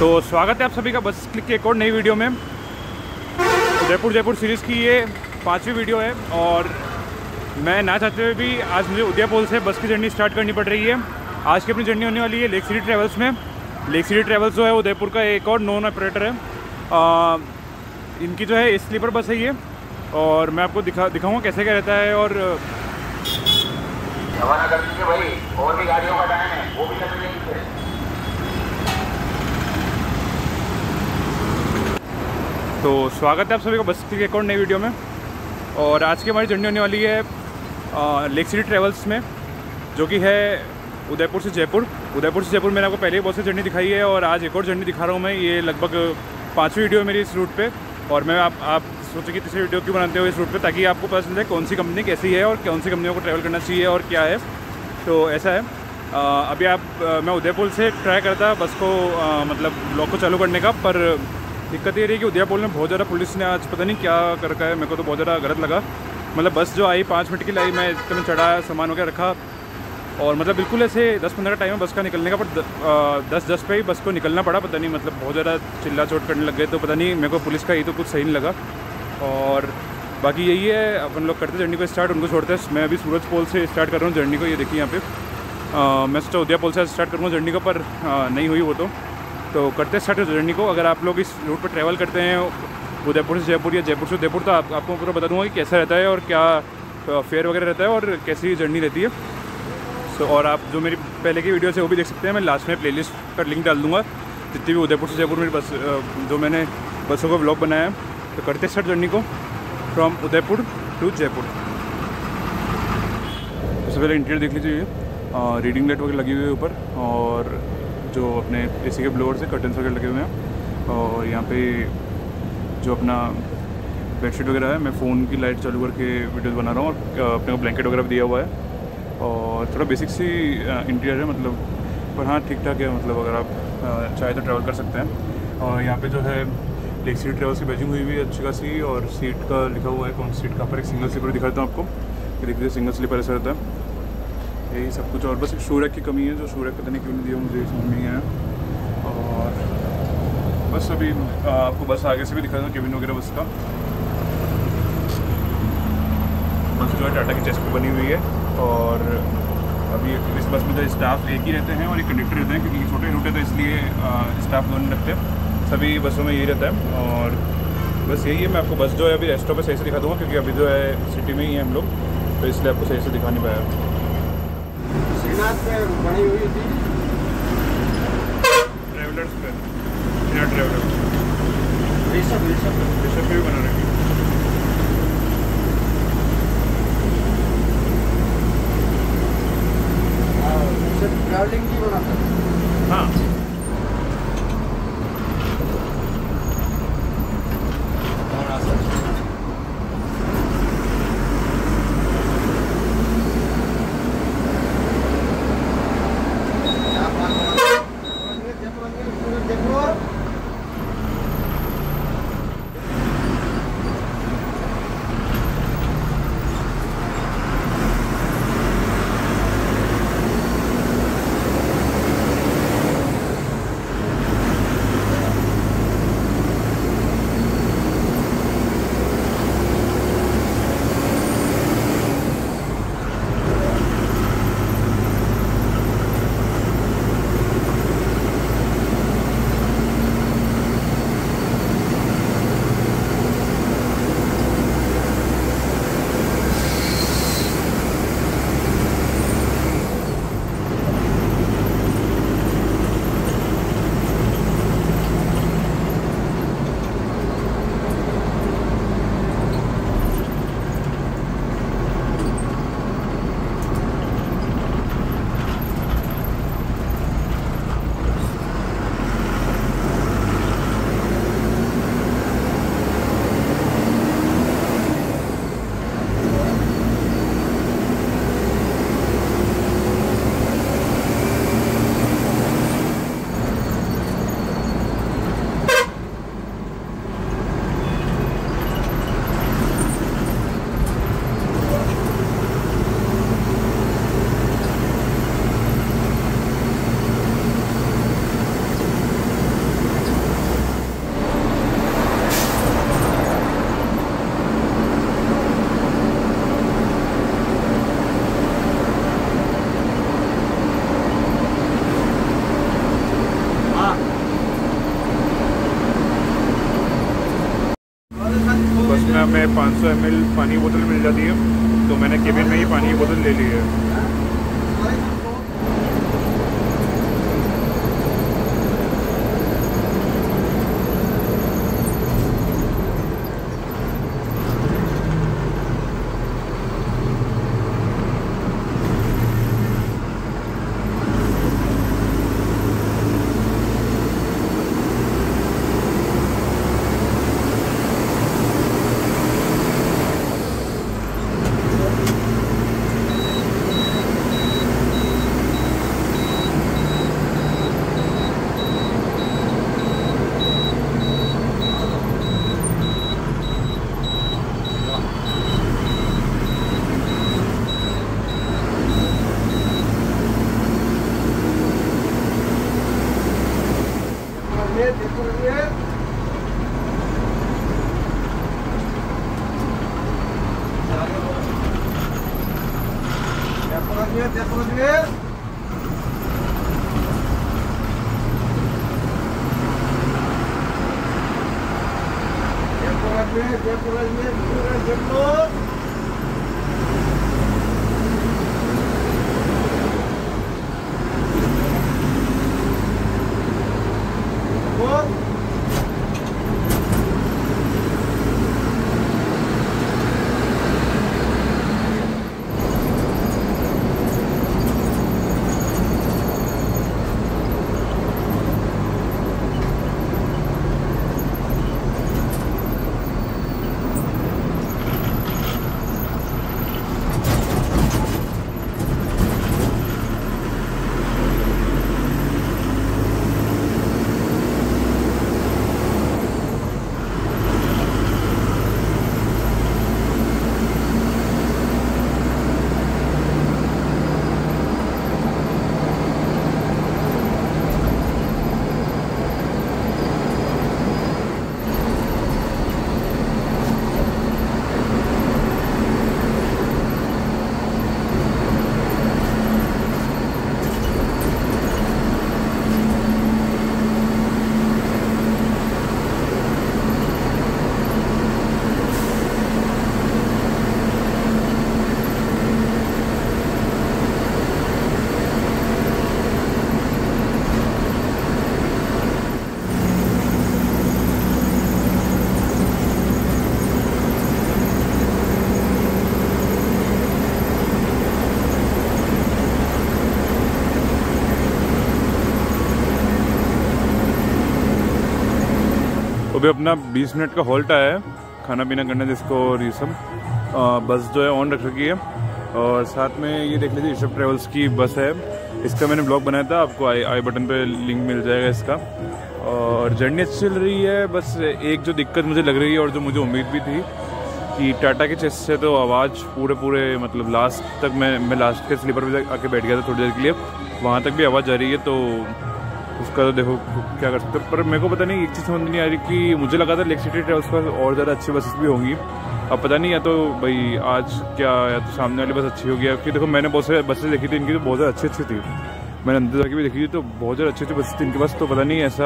तो स्वागत है आप सभी का बस क्लिक के एक और नई वीडियो में। उदयपुर जयपुर सीरीज़ की ये 5वीं वीडियो है और मैं ना चाहते हुए भी आज मुझे उदयपुर से बस की जर्नी स्टार्ट करनी पड़ रही है। आज की अपनी जर्नी होने वाली है लेक सिटी ट्रैवल्स में। लेक सिटी ट्रैवल्स जो है उदयपुर का एक और नॉन ऑपरेटर है। इनकी जो है स्लीपर बस है ये, और मैं आपको दिखाऊंगा कैसे क्या रहता है। और रवाना कर दीजिए भाई, और भी गाड़ियों का टाइम है, वो भी चल रही है। तो स्वागत है आप सभी का बस की एक और नई वीडियो में। और आज की हमारी जर्नी होने वाली है लेक सिटी ट्रैवल्स में, जो कि है उदयपुर से जयपुर। उदयपुर से जयपुर मैंने आपको पहले ही बहुत सी जर्नी दिखाई है और आज एक और जर्नी दिखा रहा हूँ मैं। ये लगभग 5वीं वीडियो है मेरी इस रूट पे। और मैं आप सोचे कि तीसरी वीडियो क्यों बनाते हो इस रूट पे, ताकि आपको पता चल जाए कौन सी कंपनी कैसी है और कौन सी कंपनियों को ट्रैवल करना चाहिए और क्या है। तो ऐसा है, अभी मैं उदयपुर से ट्राई करता बस को मतलब ब्लॉग को चालू करने का, पर दिक्कत ये रही कि उदयपुर में बहुत ज़्यादा पुलिस ने आज पता नहीं क्या कर रखा है। मेरे को तो बहुत ज़्यादा गलत लगा। मतलब बस जो आई 5 मिनट की लाई, मैं एकदम चढ़ा सामान वगैरह रखा और मतलब बिल्कुल ऐसे 10-15 का टाइम है बस का निकलने का, पर 10-10 पे ही बस को निकलना पड़ा। पता नहीं मतलब बहुत ज़्यादा चिल्ला चोट करने लग गए, तो पता नहीं मेरे को पुलिस का ये तो कुछ सही नहीं लगा। और बाकी यही है, अपन लोग करते जर्नी को स्टार्ट, उनको छोड़ते हैं। मैं अभी सूरज पोल से स्टार्ट कर रहा हूँ जर्नी को। ये देखिए यहाँ पे मैं सोचा उदयपुर से स्टार्ट करूँगा जर्नी को, पर नहीं हुई वो तो करते स्टार्ट जर्नी को। अगर आप लोग इस रूट पर ट्रैवल करते हैं उदयपुर से जयपुर या जयपुर से उदयपुर, तो आपको पूरा बता दूँगा कि कैसा रहता है और क्या फेयर वगैरह रहता है और कैसी जर्नी रहती है। और आप जो मेरी पहले की वीडियो है वो भी देख सकते हैं। मैं लास्ट में प्लेलिस्ट का लिंक डाल दूँगा, जितनी भी उदयपुर से जयपुर मेरी बस जो मैंने बसों का व्लॉग बनाया है। तो करते स्टार्ट जर्नी को फ्रॉम उदयपुर टू जयपुर। सबसे पहले इंटीरियर देख लीजिए, रीडिंग लाइट वगैरह लगी हुई है ऊपर, और जो अपने एसी के ब्लोअर से कर्टन्स वगैरह लगे हुए हैं। और यहाँ पे जो अपना बेडशीट वगैरह है, मैं फ़ोन की लाइट चालू करके वीडियोज़ बना रहा हूँ। और अपने को ब्लैंकेट वगैरह भी दिया हुआ है और थोड़ा बेसिक सी इंटीरियर है मतलब, पर हाँ ठीक ठाक है। मतलब अगर आप चाहे तो ट्रैवल कर सकते हैं। और यहाँ पे जो है लेक सिटी ट्रैवल्स की बैजिंग हुई हुई है अच्छी खासी, और सीट का लिखा हुआ है कौन सी सीट का। पर एक सिंगल स्लीपर दिखाता हूँ आपको, देख लीजिए सिंगल स्लीपर ऐसा रहता है। यही सब कुछ। और बस एक शू रैक की कमी है, जो शू रैक पता नहीं क्यों नहीं दिया मुझे समझ नहीं आया। और बस अभी आपको बस आगे से भी दिखा दूँ केबिन वगैरह बस का। बस जो है टाटा की चेस्ट पे बनी हुई है। और अभी इस बस में जो स्टाफ एक ही रहते हैं और एक कंडक्टर रहते हैं, क्योंकि छोटे रूट है तो इसलिए स्टाफ दोनों रखते हैं। सभी बसों में यही रहता है। और बस यही है, मैं आपको बस जो है अभी रेस्ट स्टॉप पे सही से दिखा दूँगा, क्योंकि अभी जो है सिटी में ही हैं हम लोग, तो इसलिए आपको सही से दिखा नहीं पाया। बनी हुई थी ट्रैवलर्स पे, बिना ट्रैवलर ऋषभ पे भी बना रखी। ट्रैवलिंग की बना था। हाँ हमें 500 ml पानी की बोतल मिल जाती है, तो मैंने केबिन में ही पानी की बोतल ले ली है। अभी अपना 20 मिनट का हॉल्ट आया है खाना पीना करने जिसको, और ये सब बस जो है ऑन रख रखी है। और साथ में ये देख लीजिए ऋषभ ट्रेवल्स की बस है, इसका मैंने ब्लॉग बनाया था, आपको आई बटन पे लिंक मिल जाएगा इसका। और जर्नी अच्छी चल रही है, बस एक जो दिक्कत मुझे लग रही है और जो मुझे उम्मीद भी थी कि टाटा के चेस्ट से तो आवाज़ पूरे मतलब लास्ट तक मैं लास्ट के स्लीपर पे आके बैठ गया था थोड़ी देर के लिए, वहाँ तक भी आवाज़ जा रही है, तो उसका तो देखो क्या कर सकते। पर मेरे को पता नहीं, एक चीज़ समझ नहीं आ रही कि मुझे लगा था लेक्सिटी ट्रेवल्स पर और ज़्यादा अच्छी बसेस भी होंगी, अब पता नहीं, या तो भाई आज क्या, या तो सामने वाली बस अच्छी होगी। क्योंकि देखो मैंने बहुत सारी बसें देखी थी इनकी, तो बहुत ज़्यादा अच्छी थी, मैंने अंदर जाके भी देखी थी तो बहुत ज़्यादा अच्छी बसें थी इनके पास। तो पता नहीं ऐसा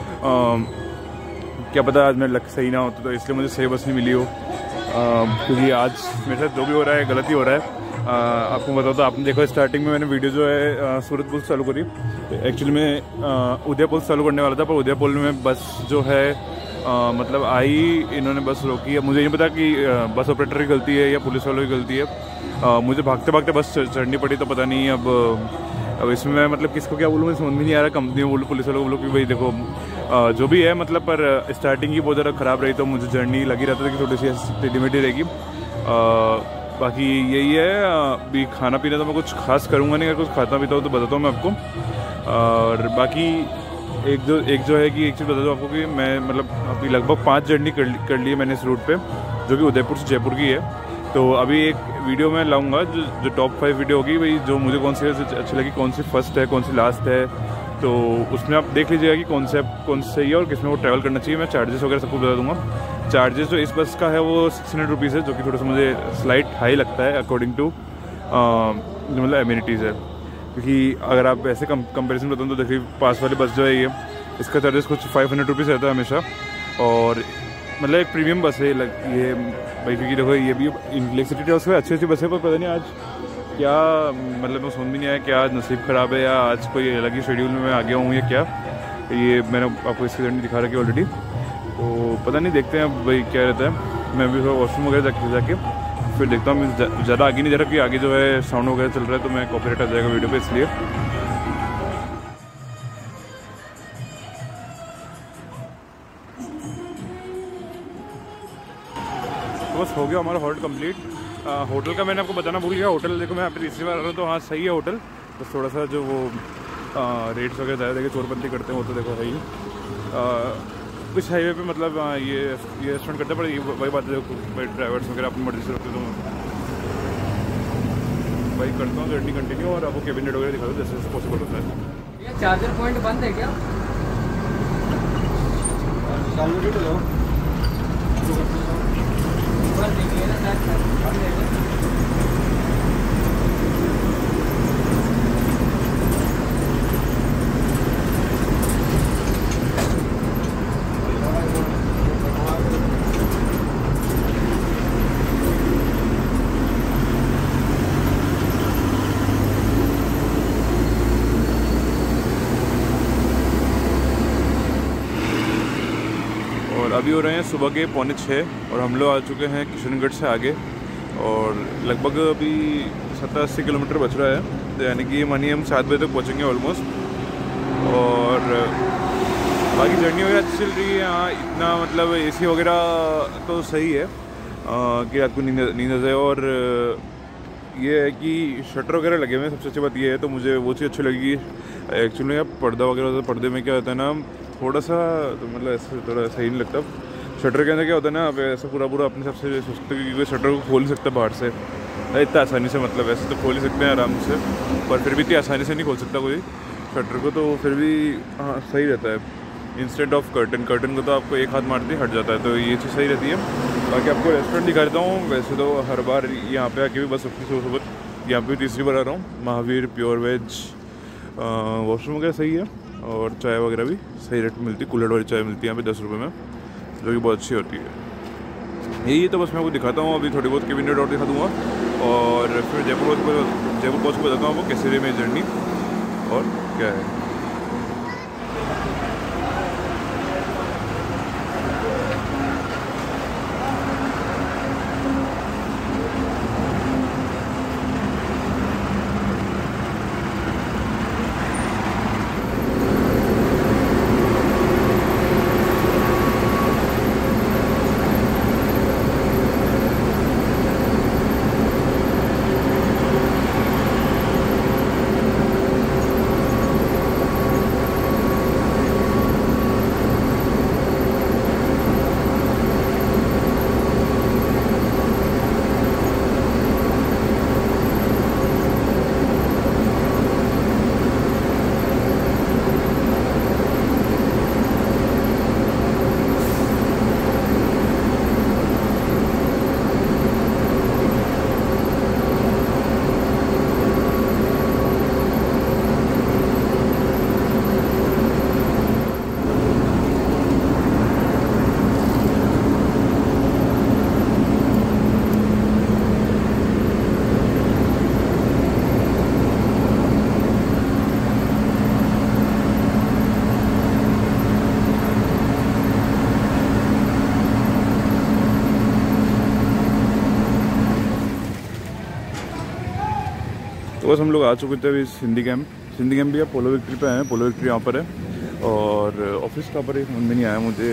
क्या पता आज मेरा लक सही ना होता, तो इसलिए मुझे सही बस नहीं मिली हो, क्योंकि आज मेरे साथ जो भी हो रहा है गलत ही हो रहा है। आपको बताओ तो आपने देखो स्टार्टिंग में मैंने वीडियो जो है सूरत पुल चालू करी, एक्चुअली मैं उदय पुल चालू करने वाला था, पर उदय पुल में बस जो है मतलब आई, इन्होंने बस रोकी है। मुझे नहीं पता कि बस ऑपरेटर की गलती है या पुलिस वालों की गलती है, मुझे भागते भागते बस चढ़नी पड़ी, तो पता नहीं अब इसमें मैं मतलब किसको क्या बोलूँ, मुझे समझ में नहीं आ रहा, कंपनी में बोलूँ पुलिस वालों को बोलूँ कि भाई देखो जो भी है मतलब, पर स्टार्टिंग ही बहुत ज़्यादा ख़राब रही, तो मुझे जर्नी लगी रहता था कि थोड़ी सी टेढ़ी-मेढ़ी रहेगी। बाकी यही है, अभी खाना पीना तो मैं कुछ खास करूँगा नहीं, अगर कुछ खाता पीता हूँ तो बताता हूँ मैं आपको। और बाकी एक जो है कि एक चीज़ बता दूँ आपको कि मैं मतलब अभी लगभग 5 जर्नी कर ली है मैंने इस रूट पे, जो कि उदयपुर से जयपुर की है। तो अभी एक वीडियो मैं लाऊंगा जो टॉप 5 वीडियो होगी, भाई जो मुझे कौन सी अच्छी लगी, कौन सी फर्स्ट है, कौन सी लास्ट है, तो उसमें आप देख लीजिएगा कि कौन सा सही है और किसमें वो ट्रैवल करना चाहिए। मैं चार्जेस वगैरह सबको बता दूंगा। चार्जेस जो इस बस का है वो 600 रुपीज़ है, जो कि थोड़ा सा मुझे स्लाइट हाई लगता है अकॉर्डिंग टू जो मतलब एमिनिटीज़ है, क्योंकि अगर आप ऐसे कंपेरिजन बताऊँ तो देखिए पास वाली बस जो है ये, इसका चार्जेस कुछ 500 रुपीज़ रहता है हमेशा, और मतलब एक प्रीमियम बस है ये भाई, क्योंकि देखो ये भी लेक सिटी ट्रेवल्स में अच्छी अच्छी बस है, पर पता नहीं आज क्या मतलब मैं समझ भी नहीं आया क्या आज नसीब ख़राब है या आज कोई अलग ही शेड्यूल में मैं आ गया हूँ या क्या। ये मैंने आपको इसकी जर्नी दिखा रखी है ऑलरेडी, तो पता नहीं, देखते हैं भाई क्या रहता है। मैं भी थोड़ा वॉशरूम वगैरह जाके फिर देखता हूँ। ज़्यादा आगे नहीं जा रहा कि आगे जो है साउंड वगैरह चल रहा है तो मैं कॉपीराइट आ जाएगा वीडियो पे, इसलिए। तो बस हो गया हमारा हॉल्ट कंप्लीट। होटल का मैंने आपको बताना भूल गया। होटल देखो मैं यहाँ पे तीसरी बार आ रहा हूँ, तो हाँ सही है होटल, बस थोड़ा सा जो वो रेट्स वगैरह ज़्यादा देखिए चोरबंदी करते हैं वो तो देखो है ही। कुछ हाईवे पे मतलब ये रेस्टोरेंट करते हैं, पर ये वही बात है देखो भाई ड्राइवर्स वगैरह अपनी मर्जी से रखते तो भाई करता हूँ जर्नी कंटिन्यू और आपको कैबिनेट वगैरह दिखा दो जैसे पॉसिबल होता है। ये चार्जर पॉइंट बंद है क्या? अभी हो रहे हैं सुबह के 5:45 और हम लोग आ चुके हैं किशनगढ़ से आगे, और लगभग अभी 70-80 किलोमीटर बच रहा है, तो यानी कि मानिए हम 7 बजे तक पहुँचेंगे ऑलमोस्ट। और बाकी जर्नी वगैरह अच्छी चल रही है। हाँ इतना मतलब एसी वगैरह तो सही है कि रात को नींद आ जाए, और ये है कि शटर वगैरह लगे हुए हैं, सबसे अच्छी बात ये है, तो मुझे वो चीज़ अच्छी लगी। एक्चुअली यार पर्दा वगैरह होता है, पर्दे में क्या होता है ना थोड़ा सा तो मतलब ऐसे थोड़ा सही नहीं लगता। शटर के अंदर क्या होता है ना, आप ऐसा पूरा अपने हिसाब से सोचते हैं कि कोई शटर को खोल ही सकता है बाहर से इतना आसानी से, मतलब ऐसे तो खोल ही सकते हैं आराम से, पर फिर भी इतनी आसानी से नहीं खोल सकता कोई शटर को, तो फिर भी हाँ सही रहता है। इंस्टेड ऑफ कर्टन को तो आपको एक हाथ मारते ही हट जाता है, तो ये चीज़ सही रहती है। बाकी आपको रेस्टोरेंट दिखा देता हूँ। वैसे तो हर बार यहाँ पे आके भी बस अपनी सुबह यहाँ पे तीसरी बार आ रहा हूँ। महावीर प्योर वेज, वॉशरूम वगैरह सही है, और चाय वगैरह भी सही रेट में मिलती है। कुल्हड़ वाली चाय मिलती है यहाँ पे 10 रुपये में, जो कि बहुत अच्छी होती है। यही तो बस मैं आपको दिखाता हूँ। अभी थोड़ी बहुत कैबिनेट और दिखा दूँगा, और फिर जयपुर पहुँच के बताता हूँ आपको कैसे रही मेरी जर्नी और क्या है। तो बस हम लोग आ चुके थे अभी सिंधी कैंप भी है। पोलो विक्ट्री पे आए हैं। पोलो विक्ट्री यहाँ पर है, और ऑफिस कहाँ पर है समझ में नहीं आया मुझे।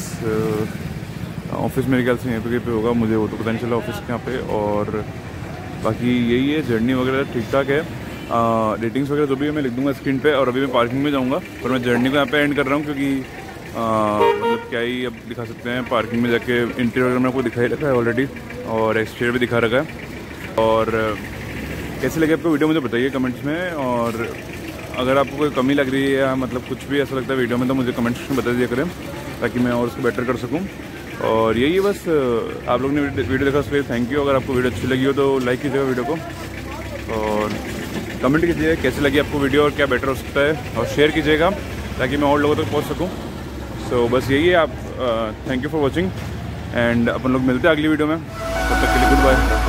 ऑफिस मेरे ख्याल से यहीं पे कहीं पे होगा, मुझे वो तो पता नहीं चला ऑफिस के यहाँ पे। और बाकी यही है, जर्नी वगैरह ठीक ठाक है। रेटिंग्स वगैरह जो भी है मैं लिख दूँगा स्क्रीन पे। और अभी मैं पार्किंग में जाऊँगा, पर मैं जर्नी को यहाँ पे एंड कर रहा हूँ, क्योंकि मतलब क्या ही अब दिखा सकते हैं। पार्किंग में जाके इंटीरियर मैंने आपको दिखाई रखा है ऑलरेडी, और एक्सटीरियर भी दिखा रखा है। और कैसे लगे आपको वीडियो मुझे बताइए कमेंट्स में। और अगर आपको कोई कमी लग रही है या मतलब कुछ भी ऐसा लगता है वीडियो में, तो मुझे कमेंट्स में बता दिया करें, ताकि मैं और उसको बेटर कर सकूं। और यही है बस, आप लोगों ने वीडियो देखा उसके लिए थैंक यू। अगर आपको वीडियो अच्छी लगी हो तो लाइक कीजिएगा वीडियो को, और कमेंट कीजिए कैसे लगी आपको वीडियो और क्या बेटर हो सकता है, और शेयर कीजिएगा ताकि मैं और लोगों तक पहुँच सकूँ। सो बस यही है। आप thank you for watching and अपन लोग मिलते हैं अगली वीडियो में। तब तक के लिए गुड बाय।